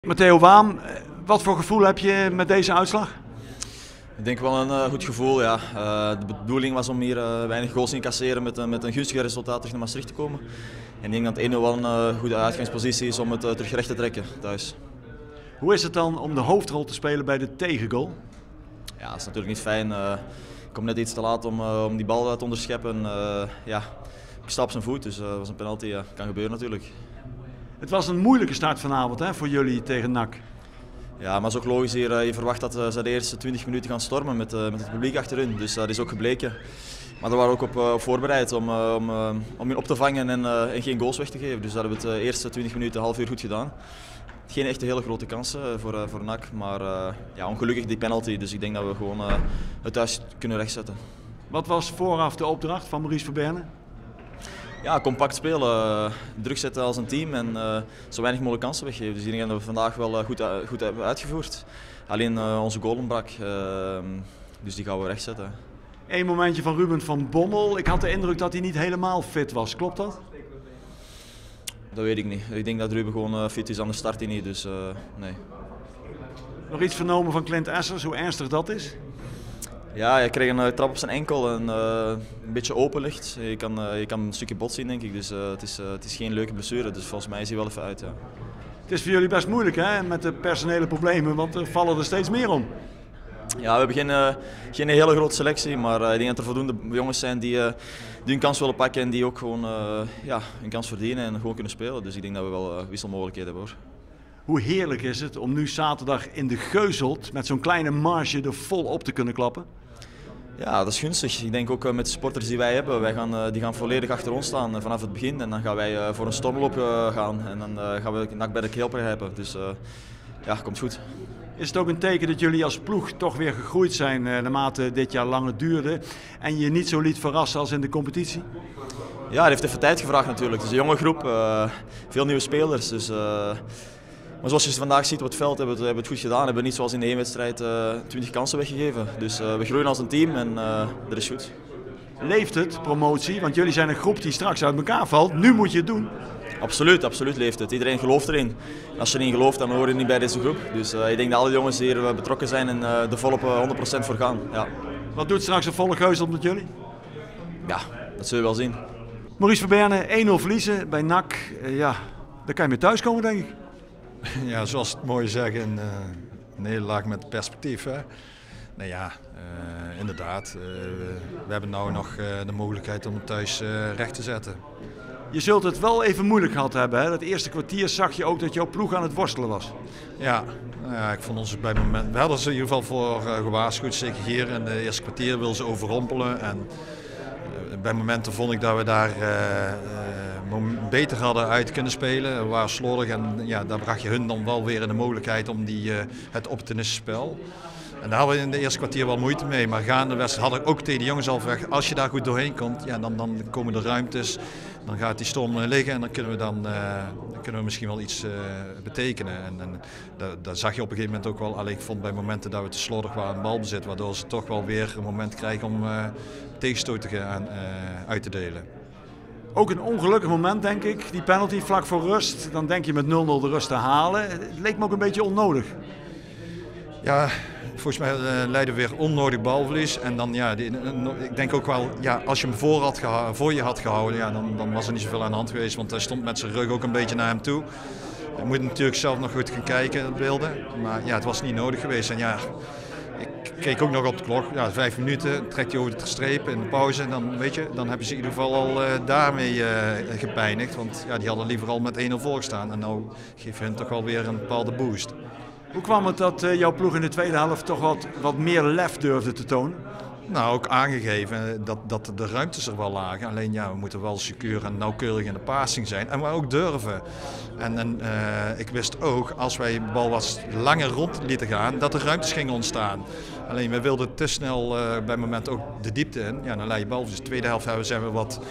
Matteo Waam, wat voor gevoel heb je met deze uitslag? Ik denk wel een goed gevoel. Ja. De bedoeling was om hier weinig goals te incasseren met een gunstiger resultaat terug naar Maastricht te komen. En ik denk dat 1-0 wel een goede uitgangspositie is om het terug recht te trekken thuis. Hoe is het dan om de hoofdrol te spelen bij de tegengoal? Ja, dat is natuurlijk niet fijn. Ik kom net iets te laat om die bal te onderscheppen. Ja, ik sta op zijn voet, dus dat was een penalty. Ja. Kan gebeuren natuurlijk. Het was een moeilijke start vanavond hè, voor jullie tegen NAC. Ja, maar het is ook logisch hier. Je verwacht dat ze de eerste 20 minuten gaan stormen met het publiek achter hun. Dus dat is ook gebleken. Maar daar waren we ook op voorbereid om hen op te vangen en geen goals weg te geven. Dus dat hebben we het de eerste 20 minuten, een half uur goed gedaan. Geen echte hele grote kansen voor NAC, maar ja, ongelukkig die penalty. Dus ik denk dat we gewoon het thuis kunnen rechtzetten. Wat was vooraf de opdracht van Maurice Verberne? Ja, compact spelen, druk zetten als een team en zo weinig mogelijk kansen weggeven. Dus ik denk dat we vandaag wel goed hebben uitgevoerd. Alleen onze goal ontbrak, dus die gaan we rechtzetten. Eén momentje van Ruben van Bommel. Ik had de indruk dat hij niet helemaal fit was. Klopt dat? Dat weet ik niet. Ik denk dat Ruben gewoon fit is, anders start hij niet. Dus nee. Nog iets vernomen van Clint Essers, hoe ernstig dat is? Ja, hij kreeg een trap op zijn enkel en een beetje open ligt. Je kan een stukje bot zien, denk ik. Dus het is geen leuke blessure. Dus volgens mij is hij wel even uit. Ja. Het is voor jullie best moeilijk hè, met de personele problemen, want er vallen er steeds meer om. Ja, we hebben geen hele grote selectie, maar ik denk dat er voldoende jongens zijn die hun kans willen pakken en die ook gewoon hun kans verdienen en gewoon kunnen spelen. Dus ik denk dat we wel wisselmogelijkheden hebben, hoor. Hoe heerlijk is het om nu zaterdag in de Geuzelt met zo'n kleine marge er vol op te kunnen klappen? Ja, dat is gunstig. Ik denk ook met de supporters die wij hebben, die gaan volledig achter ons staan vanaf het begin. En dan gaan wij voor een stormloop gaan en dan gaan we NAC bij de keel grijpen. Dus ja, komt goed. Is het ook een teken dat jullie als ploeg toch weer gegroeid zijn naarmate dit jaar langer duurde en je niet zo liet verrassen als in de competitie? Ja, het heeft even tijd gevraagd natuurlijk. Het is een jonge groep, veel nieuwe spelers. Dus, maar zoals je vandaag ziet op het veld hebben we het goed gedaan. We hebben niet zoals in de eenwedstrijd 20 kansen weggegeven. Dus we groeien als een team en dat is goed. Leeft het, promotie? Want jullie zijn een groep die straks uit elkaar valt. Nu moet je het doen. Absoluut, absoluut leeft het. Iedereen gelooft erin. Als je erin gelooft, dan hoor je niet bij deze groep. Dus ik denk dat alle jongens hier betrokken zijn en er volop 100% voor gaan. Ja. Wat doet straks een volle Geuzelt met jullie? Ja, dat zullen we wel zien. Maurice Verberne, 1-0 verliezen bij NAC. Ja, dan kan je mee thuiskomen, denk ik. Ja, zoals het mooi zeggen, een nederlaag met perspectief. Hè? Nou ja, inderdaad. We hebben nu nog de mogelijkheid om het thuis recht te zetten. Je zult het wel even moeilijk gehad hebben. Hè? Dat eerste kwartier zag je ook dat jouw ploeg aan het worstelen was. Ja, nou ja, ik vond ons bij het moment. We hadden ze in ieder geval voor gewaarschuwd. Zeker hier in het eerste kwartier wil ze overrompelen. En bij momenten vond ik dat we daar beter hadden uit kunnen spelen. We waren slordig en ja, daar bracht je hun dan wel weer in de mogelijkheid om het opportunisme-spel. En daar hadden we in de eerste kwartier wel moeite mee. Maar gaande wedstrijd had ik ook tegen de jongens al gezegd, als je daar goed doorheen komt, ja, dan komen er ruimtes. Dan gaat die storm liggen en dan kunnen we misschien wel iets betekenen. En dat zag je op een gegeven moment ook wel. Alleen ik vond bij momenten dat we te slordig waren in balbezit, waardoor ze toch wel weer een moment krijgen om tegenstoten uit te delen. Ook een ongelukkig moment, denk ik. Die penalty vlak voor rust. Dan denk je met 0-0 de rust te halen. Het leek me ook een beetje onnodig. Ja, volgens mij leidden we weer onnodig balverlies. En dan, ja, ik denk ook wel, ja, als je hem voor je had gehouden, ja, dan was er niet zoveel aan de hand geweest. Want hij stond met zijn rug ook een beetje naar hem toe. Je moet natuurlijk zelf nog goed gaan kijken, de beelden. Maar ja, het was niet nodig geweest. En ja, ik keek ook nog op de klok. Ja, 5 minuten, trekt hij over de streep in de pauze. En dan, weet je, dan hebben ze in ieder geval al daarmee gepijnigd. Want ja, die hadden liever al met 1-0 voorgestaan. En nou geef je hun toch wel weer een bepaalde boost. Hoe kwam het dat jouw ploeg in de tweede helft toch wat meer lef durfde te tonen? Nou, ook aangegeven dat de ruimtes er wel lagen. Alleen ja, we moeten wel secuur en nauwkeurig in de passing zijn. En we ook durven. En ik wist ook, als wij de bal wat langer rond lieten gaan, dat er ruimtes gingen ontstaan. Alleen we wilden te snel bij moment ook de diepte in. Ja, dan leid je bal. Dus de tweede helft zijn we wat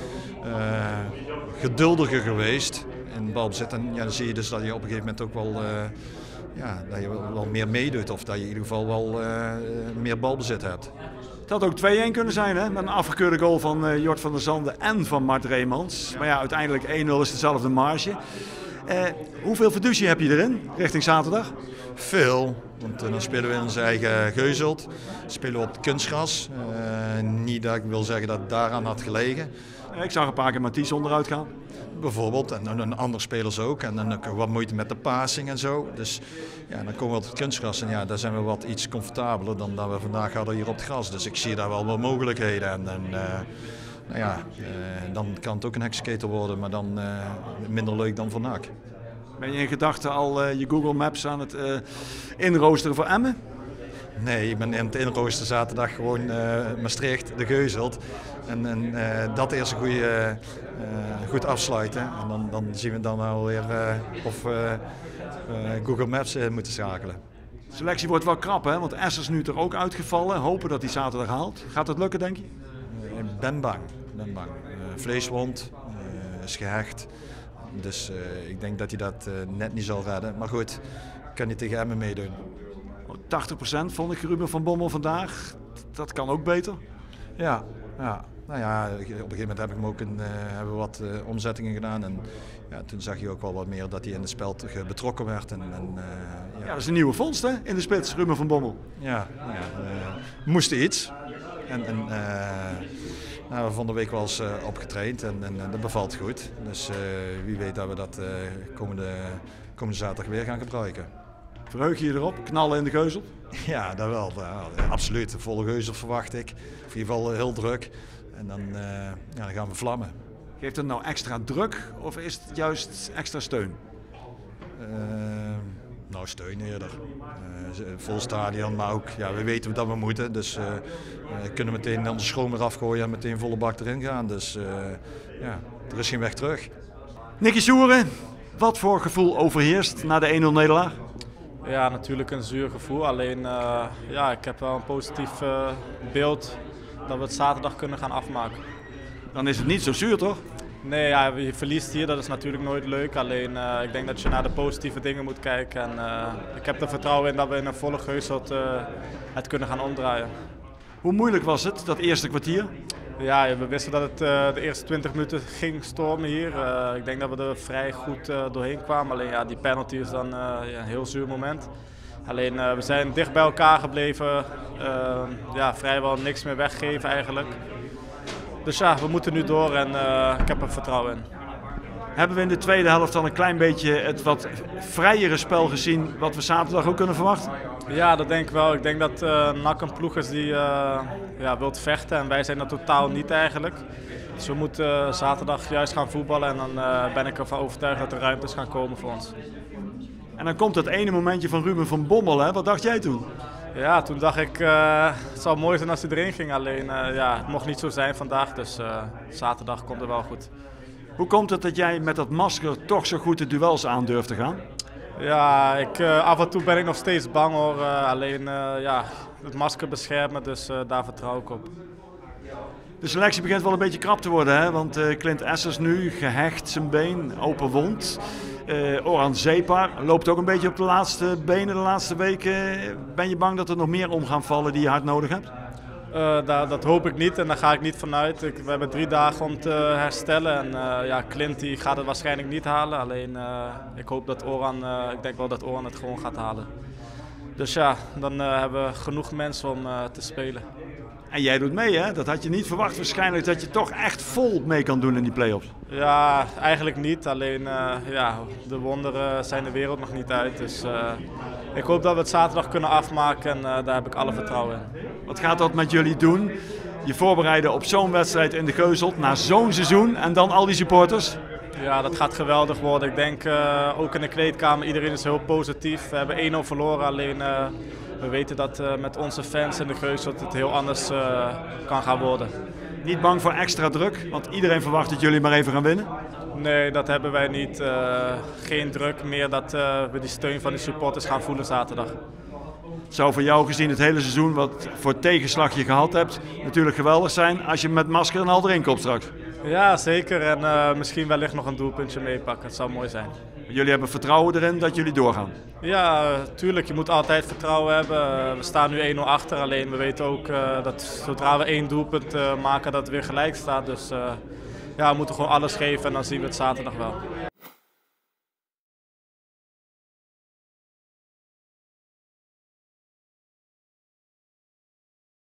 geduldiger geweest in balbezit. En ja, dan zie je dus dat je op een gegeven moment ook wel... Ja, dat je wel meer meedoet of dat je in ieder geval wel meer balbezit hebt. Het had ook 2-1 kunnen zijn, hè? Met een afgekeurde goal van Jort van der Zanden en van Mart Reemans. Maar ja, uiteindelijk 1-0 is dezelfde marge. Hoeveel fiducie heb je erin richting zaterdag? Veel, want dan spelen we in ons eigen Geuzelt. Spelen we op kunstgras. Niet dat ik wil zeggen dat het daaraan had gelegen. Ik zag een paar keer Mathies onderuit gaan. Bijvoorbeeld, en andere spelers ook. En dan ook wat moeite met de passing en zo. Dus ja, dan komen we op het kunstgras en ja, daar zijn we wat iets comfortabeler dan dat we vandaag hadden hier op het gras. Dus ik zie daar wel wat mogelijkheden. En dan kan het ook een heksenketel worden, maar dan minder leuk dan vandaag. Ben je in gedachten al je Google Maps aan het inroosteren voor Emmen? Nee, ik ben in het inrooster zaterdag gewoon Maastricht, de Geuzelt. En dat eerst goed afsluiten. En dan zien we dan alweer of we Google Maps moeten schakelen. De selectie wordt wel krap, hè? Want Essers is nu er ook uitgevallen. Hopen dat hij zaterdag haalt. Gaat dat lukken, denk je? Ik ben bang. Vleeswond, is gehecht. Dus ik denk dat hij dat net niet zal redden. Maar goed, kan hij tegen Emmen meedoen. 80% vond ik Ruben van Bommel vandaag. Dat kan ook beter. Ja. Nou ja, op een gegeven moment heb ik hem ook hebben we wat omzettingen gedaan. En ja, toen zag je ook wel wat meer dat hij in het spel betrokken werd. Ja, dat is een nieuwe vondst, hè, in de spits, Ruben van Bommel. Ja, we moesten iets. We hebben van de week wel eens opgetraind en dat bevalt goed. Dus wie weet dat we dat komende zaterdag weer gaan gebruiken. Verheug je erop? Knallen in de Geuzel? Ja, dat wel. Absoluut. Volle Geuzel verwacht ik. In ieder geval heel druk. En dan gaan we vlammen. Geeft het nou extra druk of is het juist extra steun? Nou, steun eerder. Vol stadion, maar ook we weten dat we moeten. Dus we kunnen meteen onze schroom eraf gooien en meteen volle bak erin gaan. Dus er is geen weg terug. Nicky Soeren, wat voor gevoel overheerst na de 1-0 nederlaag? Ja, natuurlijk een zuur gevoel. Alleen ik heb wel een positief beeld dat we het zaterdag kunnen gaan afmaken. Dan is het niet zo zuur, toch? Nee, ja, je verliest hier, dat is natuurlijk nooit leuk. Alleen ik denk dat je naar de positieve dingen moet kijken. En ik heb er vertrouwen in dat we in een volle Geuzelt het kunnen gaan omdraaien. Hoe moeilijk was het, dat eerste kwartier? Ja, we wisten dat het de eerste 20 minuten ging stormen hier. Ik denk dat we er vrij goed doorheen kwamen. Alleen die penalty is dan een heel zuur moment. Alleen we zijn dicht bij elkaar gebleven. Vrijwel niks meer weggeven eigenlijk. Dus ja, we moeten nu door en ik heb er vertrouwen in. Hebben we in de tweede helft dan een klein beetje het wat vrijere spel gezien wat we zaterdag ook kunnen verwachten? Ja, dat denk ik wel. Ik denk dat NAC een ploeg is die wilt vechten en wij zijn dat totaal niet eigenlijk. Dus we moeten zaterdag juist gaan voetballen en dan ben ik ervan overtuigd dat er ruimtes gaan komen voor ons. En dan komt dat ene momentje van Ruben van Bommel, hè? Wat dacht jij toen? Ja, toen dacht ik, het zou mooi zijn als hij erin ging. Alleen, het mocht niet zo zijn vandaag, dus zaterdag komt het wel goed. Hoe komt het dat jij met dat masker toch zo goed de duels aan durft te gaan? Ja, af en toe ben ik nog steeds bang hoor. Alleen, het masker beschermt me, dus daar vertrouw ik op. De selectie begint wel een beetje krap te worden, hè? Want Clint Essers nu gehecht zijn been, open wond. Orhan Zeepar loopt ook een beetje op de laatste benen de laatste weken. Ben je bang dat er nog meer om gaan vallen die je hard nodig hebt? Dat hoop ik niet en daar ga ik niet vanuit. We hebben 3 dagen om te herstellen en Clint die gaat het waarschijnlijk niet halen. Alleen ik hoop dat ik denk wel dat Orhan het gewoon gaat halen. Dus ja, dan hebben we genoeg mensen om te spelen. En jij doet mee, hè? Dat had je niet verwacht waarschijnlijk dat je toch echt vol mee kan doen in die play-offs. Ja, eigenlijk niet. Alleen de wonderen zijn de wereld nog niet uit. Dus ik hoop dat we het zaterdag kunnen afmaken en daar heb ik alle vertrouwen in. Wat gaat dat met jullie doen? Je voorbereiden op zo'n wedstrijd in de Geuzelt, na zo'n seizoen en dan al die supporters? Ja, dat gaat geweldig worden. Ik denk ook in de kleedkamer, iedereen is heel positief. We hebben 1-0 verloren, alleen we weten dat met onze fans in de Geuzelt het heel anders kan gaan worden. Niet bang voor extra druk, want iedereen verwacht dat jullie maar even gaan winnen? Nee, dat hebben wij niet. Geen druk, meer dat we die steun van de supporters gaan voelen zaterdag. Het zou voor jou gezien het hele seizoen wat voor tegenslag je gehad hebt natuurlijk geweldig zijn als je met masker en al erin komt straks. Ja, zeker. En misschien wellicht nog een doelpuntje meepakken. Het zou mooi zijn. Jullie hebben vertrouwen erin dat jullie doorgaan? Ja, tuurlijk. Je moet altijd vertrouwen hebben. We staan nu 1-0 achter. Alleen we weten ook dat zodra we 1 doelpunt maken dat het weer gelijk staat. Dus we moeten gewoon alles geven en dan zien we het zaterdag wel.